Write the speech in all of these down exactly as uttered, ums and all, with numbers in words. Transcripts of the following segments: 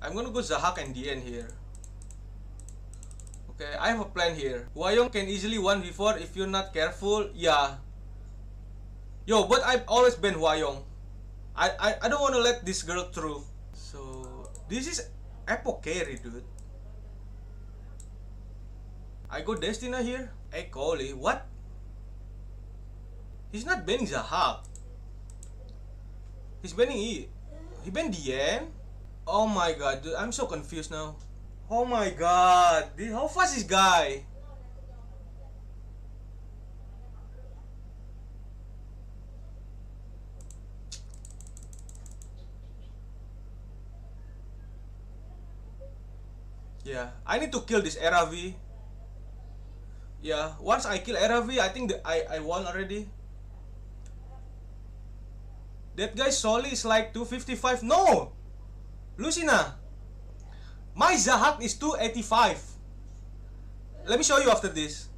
I'm gonna go Zahak and D N here. Okay, I have a plan here. Hwayong can easily one v four if you're not careful. Yeah. Yo, but I've always been Hwayong. I, I, I don't want to let this girl through. So, this is Epoch carry, dude. I go Destina here. Hey, Coley, what? He's not banning Zahak. He's banning E. He banned D N? Oh my god, dude, I'm so confused now. Oh my god, dude, how fast is this guy? Yeah, I need to kill this Era V. Yeah, once I kill Era V, I think that I, I won already. That guy Soli is like two fifty-five. No! Lucina! My Zahak is two eighty-five. Let me show you after this.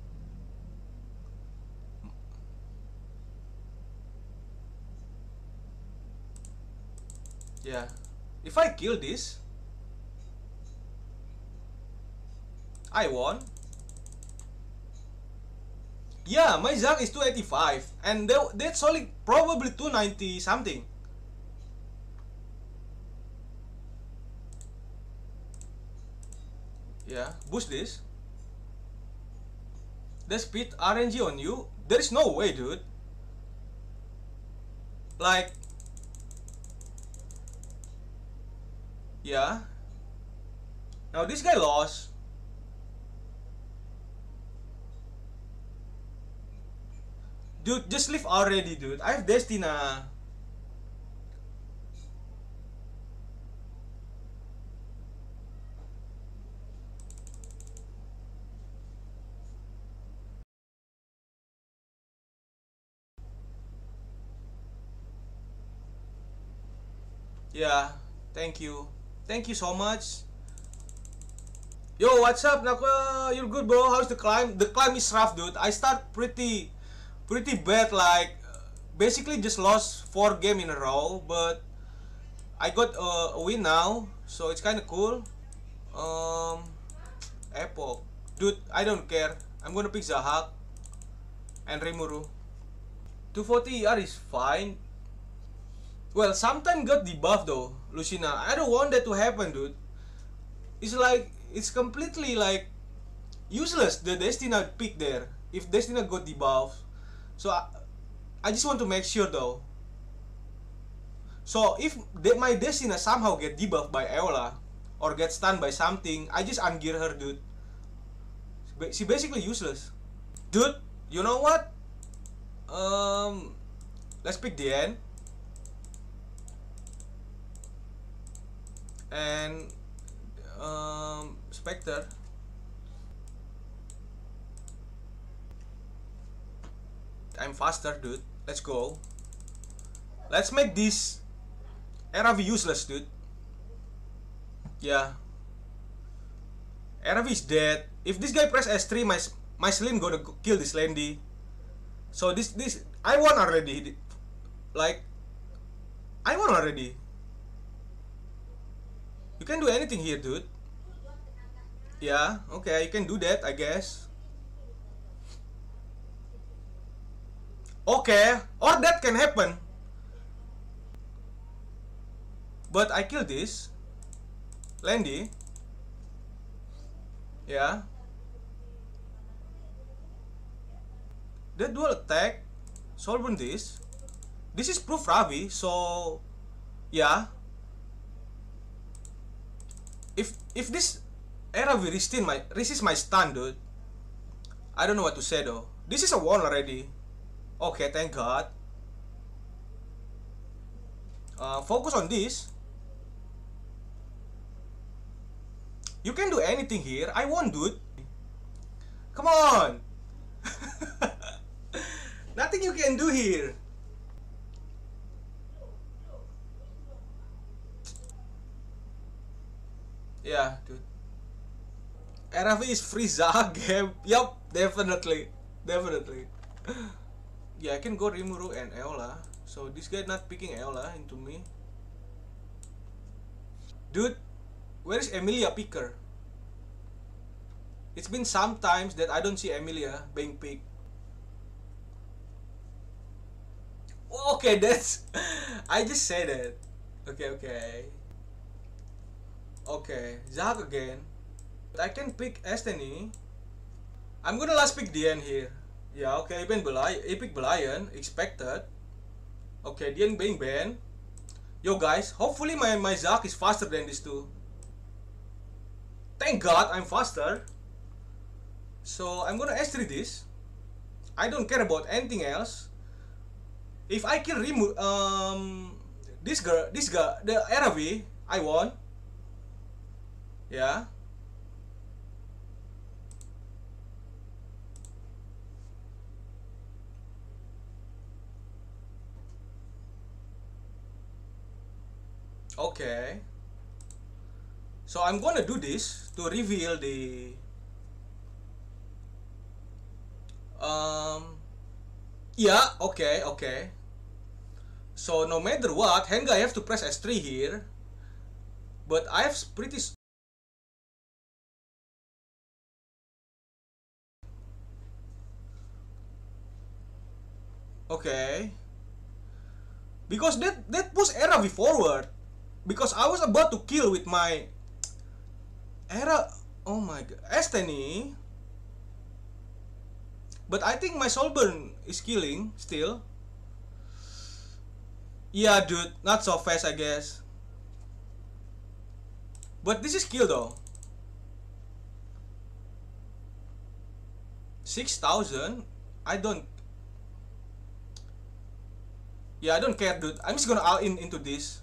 Yeah. If I kill this, I won. Yeah, my Zahak is two eighty-five. And that, that's only probably two ninety something. Yeah, boost this. The speed R N G on you? There is no way, dude. Like, yeah. Now this guy lost. Dude, just leave already, dude. I have Destina. Yeah, thank you. Thank you so much. Yo, what's up, Naka? You're good, bro. How's the climb? The climb is rough, dude. I start pretty, pretty bad. Like, basically just lost four game in a row, but I got uh, a win now, so it's kind of cool. Um, Epoch, dude. I don't care. I'm gonna pick Zahak and Rimuru. two forty E R is fine. Well, sometimes got debuff though, Lucina. I don't want that to happen, dude. It's like, it's completely like useless, the Destina pick there, if Destina got debuff. So, I, I just want to make sure though. So, if de my Destina somehow get debuffed by Eola, or get stunned by something, I just ungear her, dude. She basically useless. Dude, you know what? Um, let's pick the end. And um, Spectre. I'm faster, dude. Let's go. Let's make this Era V useless, dude. Yeah. Era V is dead. If this guy press S three, my my Slim gonna kill this Landy. So this this I won already. Like, I won already. You can do anything here, dude. Yeah, okay, you can do that, I guess. Okay, or that can happen. But I kill this Landy. Yeah. That dual attack Soulburn this. This is proof Ravi, so yeah. If if this Era V resist my resist my stun, dude, I don't know what to say though. This is a one already. Okay, thank God. Uh, focus on this. You can do anything here. I won, dude. Come on. Nothing you can do here. Yeah, dude. Era V is free Zahak game. Yup, definitely. Definitely. Yeah, I can go Rimuru and Eola. So this guy not picking Eola into me. Dude, Where is Emilia picker? It's been some times that I don't see Emilia being picked. Okay, that's... I just said it. Okay, okay. Okay, Zach again. I can pick Esteni. I'm gonna last pick Dian here. Yeah, okay, even Belian, Epic Belian, expected. Okay, Dian being banned. Yo guys, hopefully my, my Zach is faster than these two. Thank God I'm faster. So I'm gonna S three this. I don't care about anything else. If I can remove um this girl, this guy, the R V, I won. Yeah. Okay. So I'm gonna do this to reveal the um yeah, okay, okay. So no matter what, Henga I have to press S three here. But I have pretty okay. Because that that push Era V forward. Because I was about to kill with my Era. Oh my god, Esteni. But I think my Soulburn is killing still. Yeah, dude, not so fast, I guess. But this is kill though. six thousand? I don't. Yeah, I don't care, dude. I'm just gonna all in into this.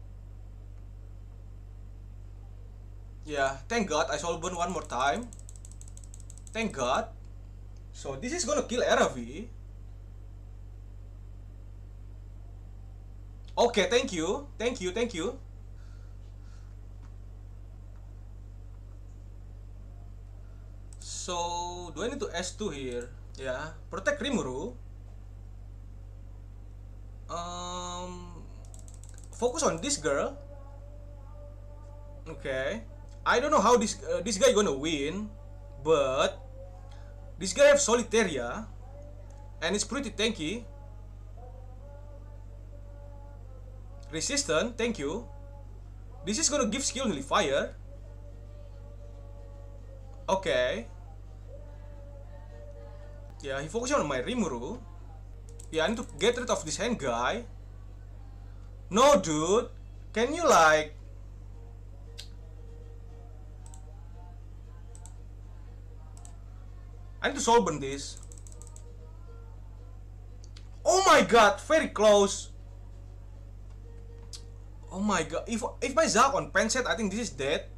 Yeah, thank God I Soulburn one more time. Thank God. So this is gonna kill Era V. Okay, thank you. Thank you, thank you. So, do I need to S two here? Yeah, protect Rimuru. Um, focus on this girl. Okay. I don't know how this uh, this guy gonna win, but this guy have Solitaria, and it's pretty tanky. Resistant, thank you. This is gonna give skill nullifier. Okay. Yeah, he focusing on my Rimuru. Yeah, I need to get rid of this hand guy. No, dude. Can you like... I need to Soulburn this. Oh my god, very close. Oh my god, if if my Zac on pen set, I think this is dead.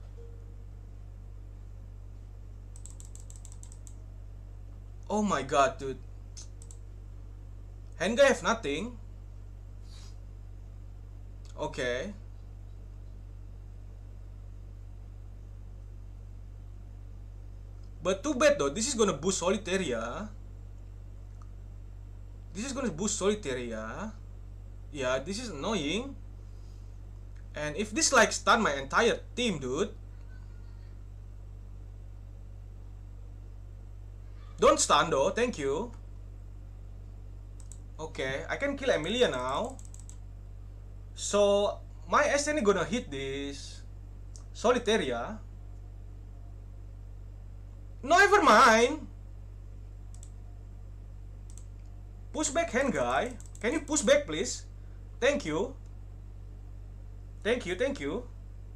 Oh my god, dude. Hand guy have nothing. Okay. But too bad though, this is gonna boost Solitaria. This is gonna boost Solitaria. Yeah, this is annoying. And if this like stun my entire team, dude. Don't stun though, thank you. Okay, I can kill Emilia now. So, my S N gonna hit this Solitaria. No, never mind. Push back hand guy. Can you push back please? Thank you. Thank you, thank you.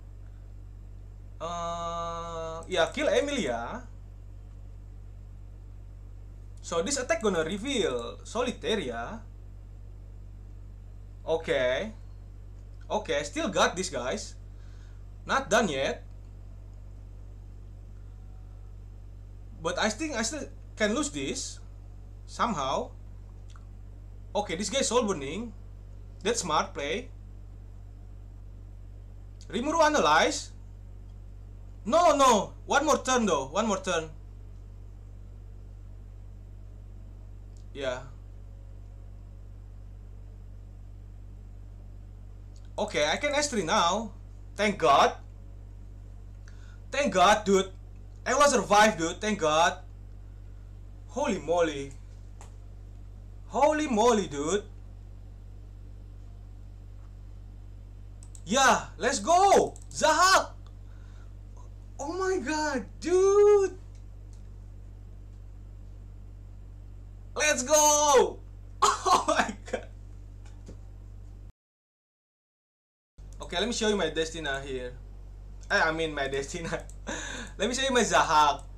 Uh, yeah, kill Emilia. So this attack gonna reveal Solitaria. Okay. Okay, still got this guys. Not done yet. But I think I still can lose this somehow. Okay, this guy is soul burning. That's smart play. Rimuru analyze. No, no. One more turn though. One more turn. Yeah. Okay, I can S three now. Thank God. Thank God, dude. Ella survived, dude. Thank God. Holy moly. Holy moly, dude. Yeah, let's go. Zahak. Oh my God, dude. Let's go. Oh my God. Okay, let me show you my Destina here. I mean my Destina. Let me show you my Zahak.